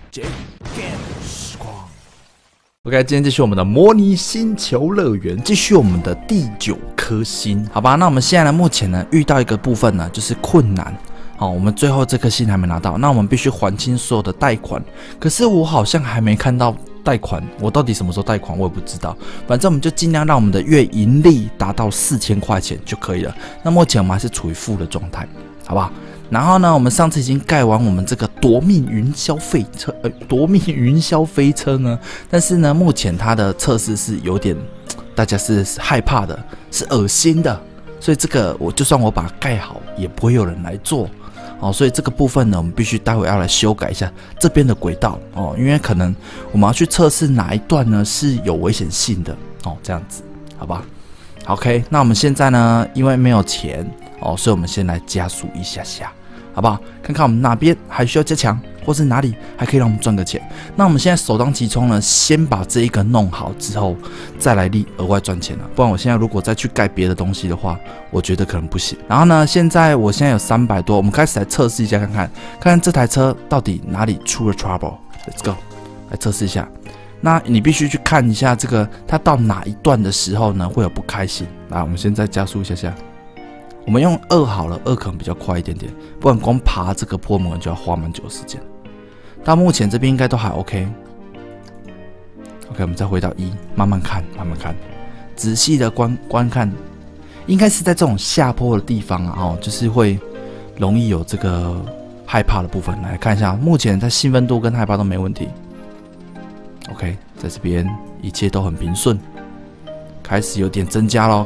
J Game 时光。OK， 今天继续我们的模拟星球乐园，继续我们的第9颗星，好吧？那我们现在呢，目前呢遇到一个部分呢，就是困难。好，我们最后这颗星还没拿到，那我们必须还清所有的贷款。可是我好像还没看到贷款，我到底什么时候贷款我也不知道。反正我们就尽量让我们的月盈利达到4000块钱就可以了。那目前我们还是处于负的状态，好不好？然后呢，我们上次已经盖完我们这个夺命云霄飞车呢，但是呢，目前它的测试是有点，大家是害怕的，是恶心的，所以这个就算我把它盖好，也不会有人来做。哦，所以这个部分呢，我们必须待会要来修改一下这边的轨道哦，因为可能我们要去测试哪一段呢是有危险性的哦，这样子，好吧 ？OK， 那我们现在呢，因为没有钱哦，所以我们先来加速一下下，好不好？看看我们哪边还需要加强，或是哪里还可以让我们赚个钱。那我们现在首当其冲呢，先把这一个弄好之后，再来额外赚钱了。不然我现在如果再去盖别的东西的话，我觉得可能不行。然后呢，我现在有300多，我们开始来测试一下，看看这台车到底哪里出了 trouble。Let's go， 来测试一下。那你必须去看一下这个，它到哪一段的时候呢会有不开心。来，我们现在加速一下下。我们用2好了，2可能比较快一点点，不然光爬这个坡门就要花蛮久的时间。到目前这边应该都还 OK。OK， 我们再回到1，慢慢看，仔细的观看，应该是在这种下坡的地方啊，哦，就是会容易有这个害怕的部分。来看一下，目前在兴奋度跟害怕都没问题。OK， 在这边一切都很平顺，开始有点增加咯，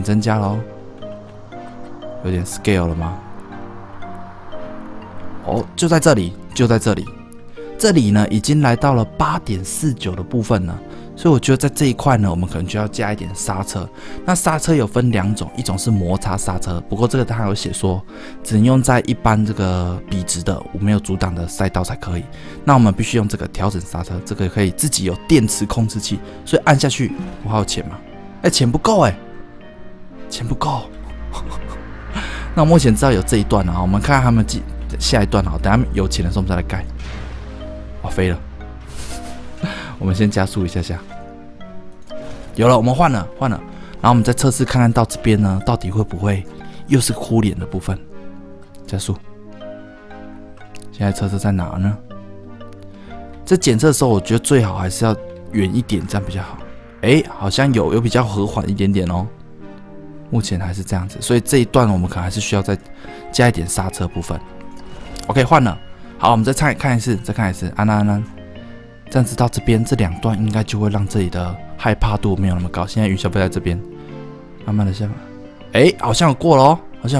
有点 scale 了吗？哦，就在这里，这里呢已经来到了 8.49 的部分了，所以我觉得在这一块呢，我们可能就要加一点刹车。那刹车有分2种，一种是摩擦刹车，不过这个它有写说只能用在一般这个笔直的没有阻挡的赛道才可以。那我们必须用这个调整刹车，这个可以自己有电池控制器，所以按下去，我还有钱吗？钱不够钱不够。那我目前知道有这一段了，我们看看他们下一段啊，等他们有钱的时候我们再来盖。哇，飞了！我们先加速一下下。有了，我们换了，然后我们再测试看看到这边呢，到底会不会又是哭脸的部分？加速。现在测试在哪呢？这检测的时候，我觉得最好还是要远一点，这样比较好。好像有比较和缓一点点哦。目前还是这样子，所以这一段我们可能还是需要再加一点刹车部分。OK， 换了。好，我们再看一次，安，这样子到这边这2段应该就会让这里的害怕度没有那么高。现在云霄飞在这边，慢慢的下来。好像有过咯，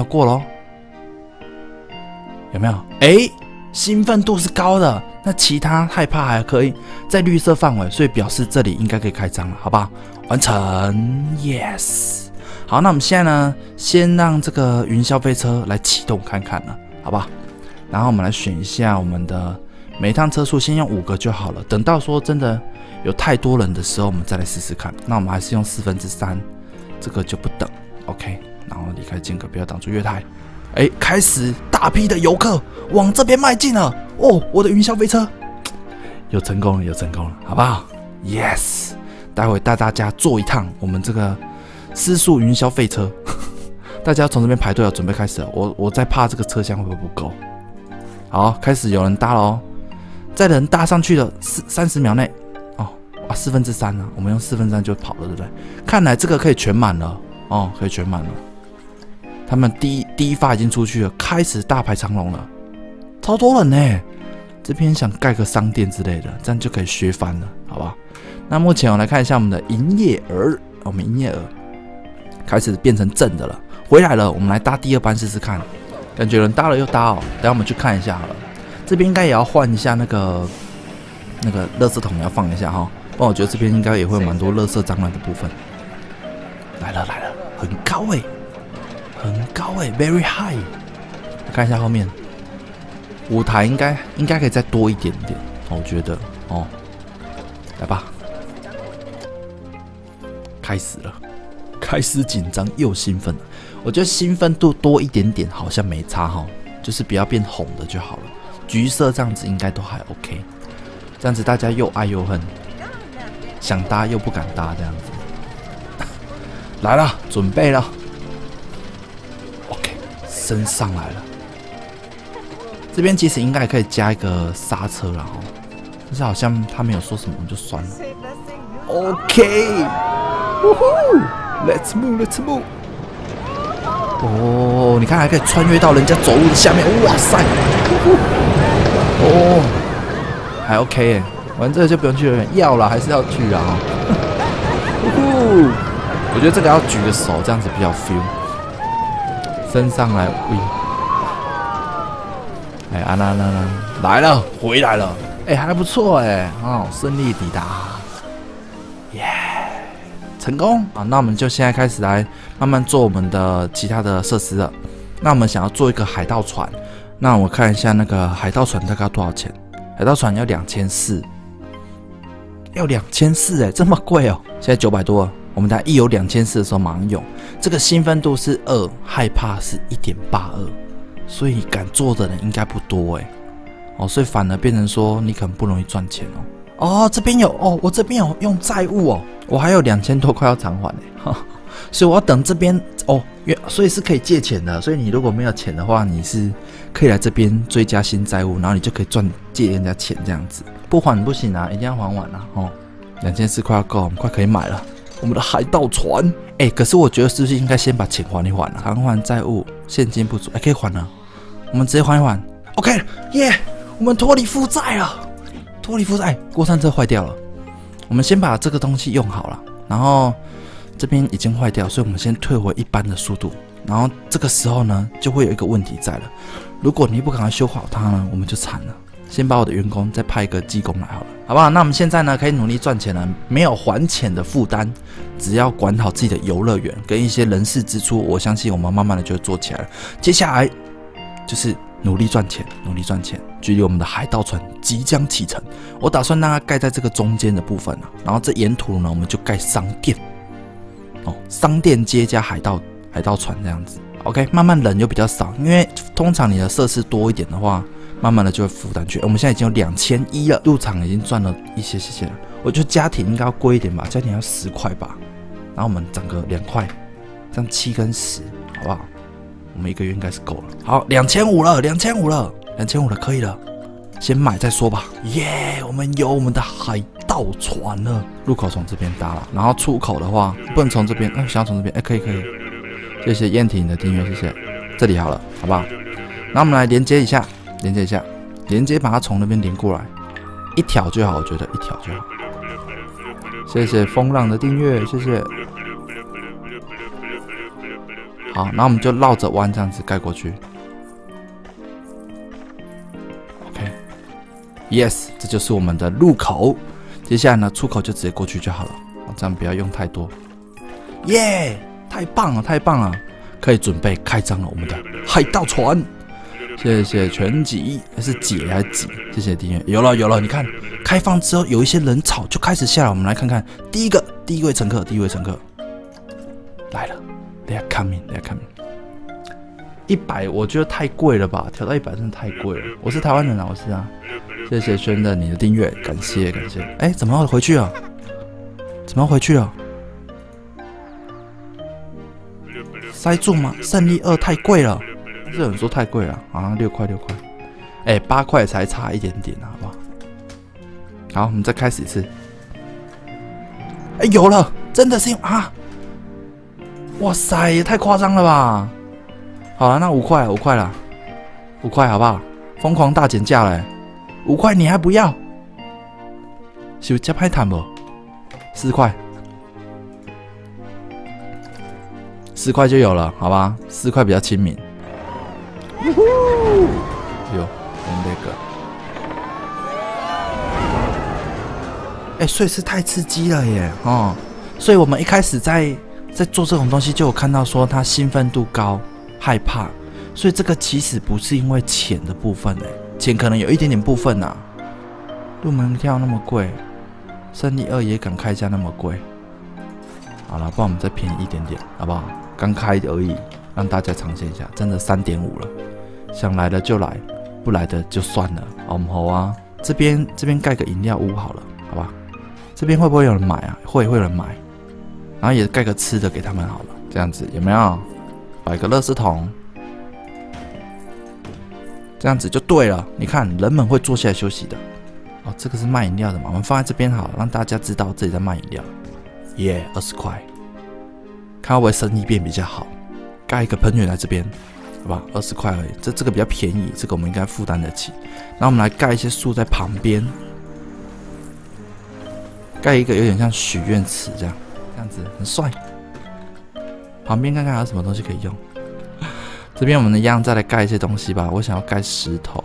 有没有？兴奋度是高的，那其他害怕还可以在绿色范围，所以表示这里应该可以开张了，好不好？完成 ，yes。好，那我们现在呢，先让这个云霄飞车来启动看看了，好不好？然后我们来选一下我们的每一趟车速，先用5个就好了。等到说真的有太多人的时候，我们再来试试看。那我们还是用3/4，这个就不等 ，OK。然后离开间隔，不要挡住月台。开始大批的游客往这边迈进了。哦，我的云霄飞车有成功了，好不好 ？Yes， 待会带大家坐一趟我们这个失速云霄飞车。大家从这边排队了，准备开始了。我在怕这个车厢会不会不够。好，开始有人搭了哦，在人搭上去的30秒内，4/4啊，我们用4/3就跑了，对不对？看来这个可以全满了哦，可以全满了。他们第一发已经出去了，开始大排长龙了，超多人呢。这边想盖个商店之类的，这样就可以削翻了，好不好？那目前我来看一下我们的营业额，我们营业额开始变成正的了，回来了。我们来搭第2班试试看。感觉人搭了又搭哦，等下我们去看一下好了。这边应该也要换一下那个垃圾桶，要放一下哈，不然我觉得这边应该也会有蛮多垃圾脏乱的部分。来了，很高，very high。看一下后面，舞台应该可以再多一点点，我觉得哦。来吧，开始了，开始紧张又兴奋了。我觉得兴奋度多一点点好像没差哈，就是不要变红的就好了。橘色这样子应该都还 OK。 这样子大家又爱又恨，想搭又不敢搭，这样子。来了，准备了。OK， 升上来了。这边其实应该也可以加一个刹车了哦，但是好像他没有说什么，我们就算了。OK，Let's move，Let's move。哦，你看还可以穿越到人家走路的下面，哇塞！哦，还 OK 耶，玩这个就不用去了，要了还是要去啊！我觉得这个要举个手，这样子比较 feel。升上来，喂！哎，安啦啦啦，来了，回来了，哎，还不错哎，哦，顺利抵达，耶！成功啊！那我们就现在开始来慢慢做我们的其他的设施了。那我们想要做一个海盗船，那我看一下那个海盗船大概要多少钱？海盗船要2400，要2400哎，这么贵哦！现在900多了，我们等下一有2400的时候马上用。这个兴奋度是2，害怕是1.82，所以敢做的人应该不多哎。哦，所以反而变成说你可能不容易赚钱哦。哦，这边有哦，我这边有用债务哦，我还有2000多块要偿还哎，所以我要等这边哦，所以是可以借钱的，所以你如果没有钱的话，你是可以来这边追加新债务，然后你就可以借人家钱这样子，不还不行啊，一定要还完啊哦，2400块要够，我们快可以买了我们的海盗船。哎，可是我觉得是不是应该先把钱还一还啊？偿还债务，现金不足，哎，可以还了，我们直接还一还 ，OK， 耶，我们脱离负债了。脱离负债，过山车坏掉了。我们先把这个东西用好了，然后这边已经坏掉，所以我们先退回一般的速度。然后这个时候呢，就会有一个问题在了。如果你不赶快修好它呢，我们就惨了。先把我的员工再派一个技工来好了，好不好？那我们现在呢，可以努力赚钱了，没有还钱的负担，只要管好自己的游乐园跟一些人事支出，我相信我们慢慢的就会做起来了。接下来就是努力赚钱，努力赚钱。距离我们的海盗船即将启程，我打算让它盖在这个中间的部分啊，然后这沿途呢，我们就盖商店，哦，商店街加海盗船这样子。OK， 慢慢人就比较少，因为通常你的设施多一点的话，慢慢的就会负担去。我们现在已经有2100了，入场已经赚了一些了。我觉得家庭应该要贵一点吧，家庭要10块吧，然后我们涨个2块，这样7跟10，好不好？我们1个月应该是够了。好，2500了，2500了，2500了，可以了。先买再说吧。耶，我们有我们的海盗船了。入口从这边搭了，然后出口的话不能从这边，想要从这边，可以。谢谢燕婷的订阅，谢谢。这里好了，好不好？那我们来连接一下，连接把它从那边连过来，一条就好，我觉得一条就好。谢谢风浪的订阅，谢谢。好，然后我们就绕着弯这样子盖过去。OK，Yes， 这就是我们的入口。接下来呢，出口就直接过去就好了。这样不要用太多。耶，太棒了，可以准备开张了我们的海盗船。谢谢全集，是姐还是几？谢谢订阅。有了，你看开放之后有一些人潮就开始下来，我们来看看第一位乘客来了。They are coming。100我觉得太贵了吧，调到100真的太贵了。我是台湾人啊，我是啊。谢谢轩的你的订阅，感谢。哎，怎么要回去了？塞住吗？胜利2太贵了，是有人说太贵了，好像6块。哎，8块才差一点点，好不好？好，我们再开始一次。哎，有了，真的是啊！哇塞，也太夸张了吧！好了，那5块了，5块好不好？疯狂大减价了，5块你还不要？是加派谈不？4块，4块就有了，好吧？4块比较亲民。有，那个，所以是太刺激了耶，哦，所以我们一开始在做这种东西，就有看到说它兴奋度高，害怕，所以这个其实不是因为钱的部分钱可能有一点点部分啊。入门票那么贵，胜利2也敢开价那么贵，好了，不然我们再便宜一点点，好不好？刚开而已，让大家尝鲜一下，真的3.5了，想来的就来，不来的就算了，好不好啊？ 这边盖个饮料屋好了，好吧？这边会不会有人买啊？会有人买，然后也盖个吃的给他们好了，这样子有没有？摆个垃圾桶，这样子就对了。你看，人们会坐下来休息的。哦，这个是卖饮料的嘛？我们放在这边好了，让大家知道这里在卖饮料。耶，20块，看会不会生意变比较好？盖一个喷泉在这边，好吧，20块而已。这个比较便宜，这个我们应该负担得起。然后我们来盖一些树在旁边。盖一个有点像许愿池这样子很帅。旁边看看还有什么东西可以用。这边我们一样再来盖一些东西吧。我想要盖石头，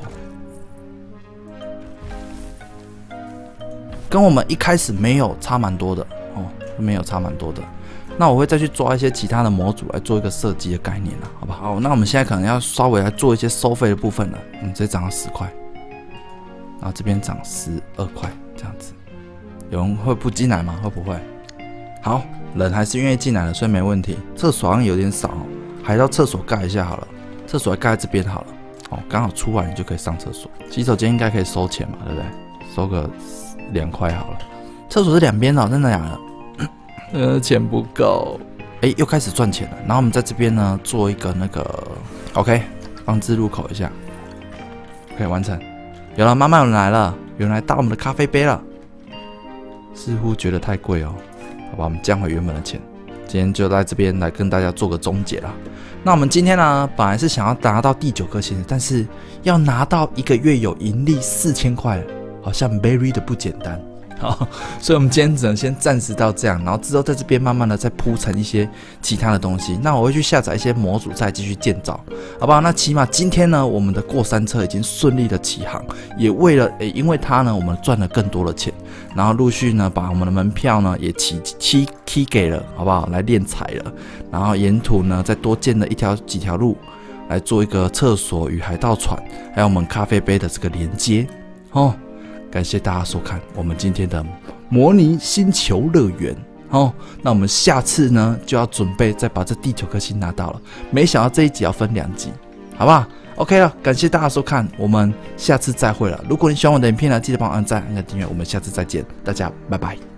跟我们一开始没有差蛮多的哦，没有差蛮多的。那我会再去抓一些其他的模组来做一个设计的概念啦，好不好？那我们现在可能要稍微来做一些收费的部分了。直接涨到10块，然后这边涨12块这样子。有人会不进来吗？会不会？好，人还是愿意进来的，所以没问题。厕所好像有点少，还到厕所盖一下好了。厕所盖在这边好了，哦，刚好出来你就可以上厕所。洗手间应该可以收钱嘛，对不对？收个2块好了。厕所是两边的，真的假的？钱不够。又开始赚钱了。然后我们在这边呢做一个那个 OK 放置入口一下，可以完成。有了，慢慢有人来了，有人来倒我们的咖啡杯了。似乎觉得太贵哦，好吧，我们降回原本的钱。今天就在这边来跟大家做个终结啦。那我们今天呢，本来是想要拿到第9颗星的，但是要拿到1个月有盈利4000块，好像 very 的不简单。好，所以我们今天只能先暂时到这样，然后之后在这边慢慢的再铺成一些其他的东西。那我会去下载一些模组，再继续建造，好不好？那起码今天呢，我们的过山车已经顺利的起航，也为了因为它呢，我们赚了更多的钱，然后陆续呢把我们的门票呢也起给了，好不好？来练财了，然后沿途呢再多建了几条路，来做一个厕所与海盗船，还有我们咖啡杯的这个连接哦。感谢大家收看我们今天的模拟星球乐园哦。那我们下次呢就要准备再把这第9颗星拿到了。没想到这一集要分2集，好不好 ？OK 了，感谢大家收看，我们下次再会了。如果你喜欢我的影片呢，记得帮我按赞、按个订阅，我们下次再见，大家拜拜。